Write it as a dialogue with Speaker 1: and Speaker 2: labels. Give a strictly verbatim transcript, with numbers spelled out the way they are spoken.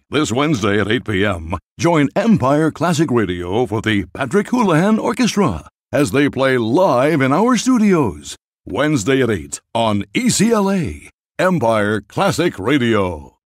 Speaker 1: This Wednesday at eight p.m., join Empire Classic Radio for the Patrick Houlihan Orchestra as they play live in our studios. Wednesday at eight on E C L A, Empire Classic Radio.